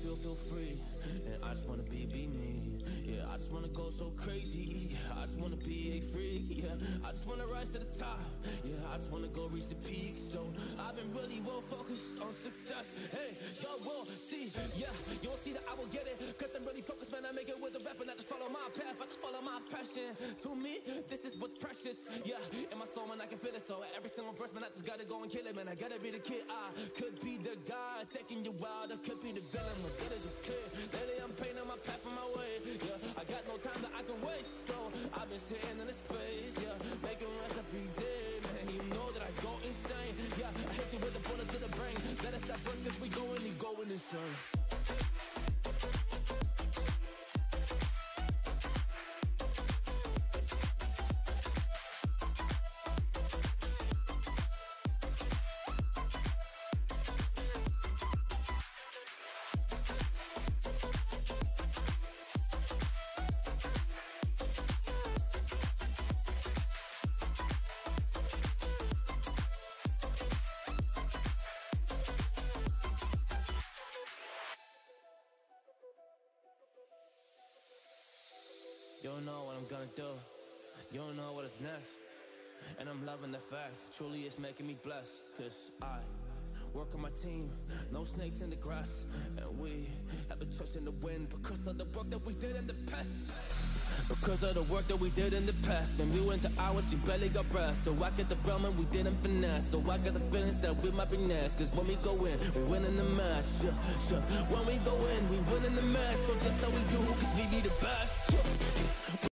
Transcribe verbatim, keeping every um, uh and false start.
feel, feel free. And I just wanna be, be me. Yeah, I just wanna go so crazy. I just wanna be a freak. Yeah, I just wanna rise to the top. Yeah, I just wanna go reach the peak. So I've been really well focused on success. Hey, y'all will see. Yeah, you won't see that I will get it. Cause I'm really focused, man. I make it with the rap and I just follow my path. I just follow my passion. To me, this is what's precious. Yeah, in my soul, man, I can feel it. So every single verse, man, I just gotta go and kill it, man. I gotta be the kid. I could be the guy taking you wild. I could be the villain. I'm good as a kid. Lately, I'm painting my path on my way. Yeah, I got no time that I can waste. So I've been sitting in the space. Yeah, making rest every day, man. You know that I go insane. Yeah, I hit you with a bullet to the brain. Let us stop first, cause we going and going insane. You don't know what I'm gonna do. You don't know what is next. And I'm loving the fact, truly it's making me blessed. Cause I work on my team, no snakes in the grass. And we have a trust in the wind because of the work that we did in the past. Because of the work that we did in the past. When we went to hours, we barely got rest. So I get the realm and we didn't finesse. So I got the feelings that we might be next. Cause when we go in, we win in the match. Sure, sure. When we go in, we win in the match. So that's how we do, cause we be the best.